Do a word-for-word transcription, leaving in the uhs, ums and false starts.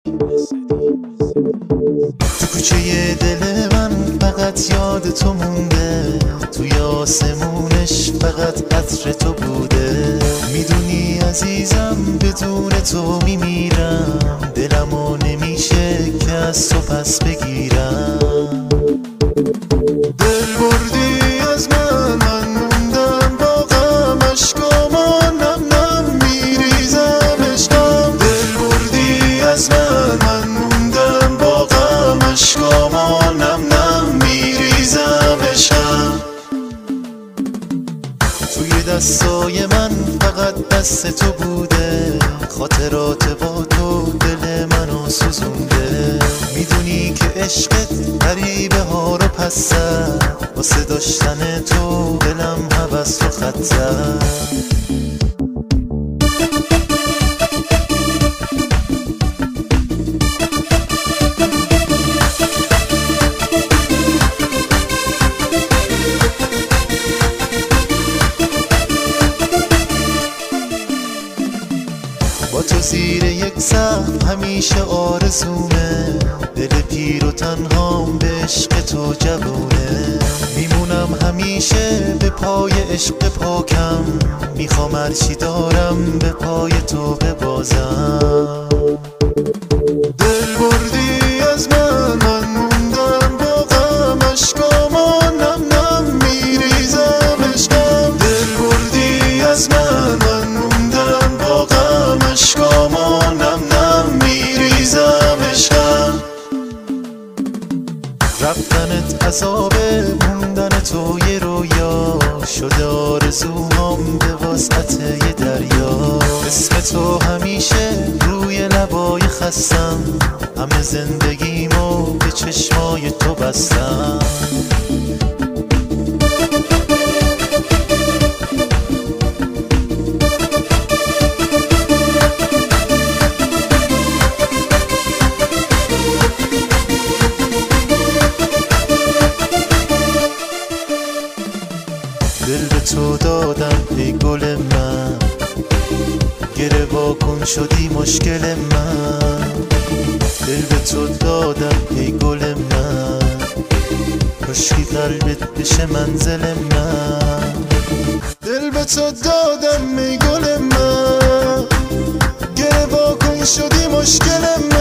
تو کوچه دل من فقط یاد تو مونده، توی آسمونش فقط عطر تو بوده. میدونی عزیزم بدون تو میمیرم، دلمو نمیشه که از تو پس بگیرم. دل بردی از من، من موندم با غم، اشکامو نم نم میریزم عشقم. دل بردی از من، من موندم با غم، اشکامو نم نم میریزم عشقم. توی دستای من فقط دست تو بوده، خاطرات با تو دل منو سوزونده. میدونی که عشقت غریبه ها رو پس زد، واسه داشتن تو دلم هوس رو خط زد. با تو زیر یک سقف همیشه آرزومه، دل پیر و تنهام به عشق تو جوونه. میمونم همیشه به پای عشق پاکم، میخوام هرچی دارم به پای تو ببازم. دل بردی از من، من موندم با غم، اشکامو نم نم میریزم عشقم. دل بردی از من، من موندم با غم، اشکامو نم نم میریزم عشقم. رفتنت عذابه، موندن تو یه رویا، شده آرزوهام به وسعت یه دریا. اسم تو همیشه روی لبای خستم، همه زندگیمو به چشمای تو بستم. دل به تو دادم ای گل من، گره واکن شدی مشکل من. دل به تو دادم ای گل من، کاشکی قلبت بشه منزل من. دل به تو دادم ای گل من، گره واکن شدی مشکل من.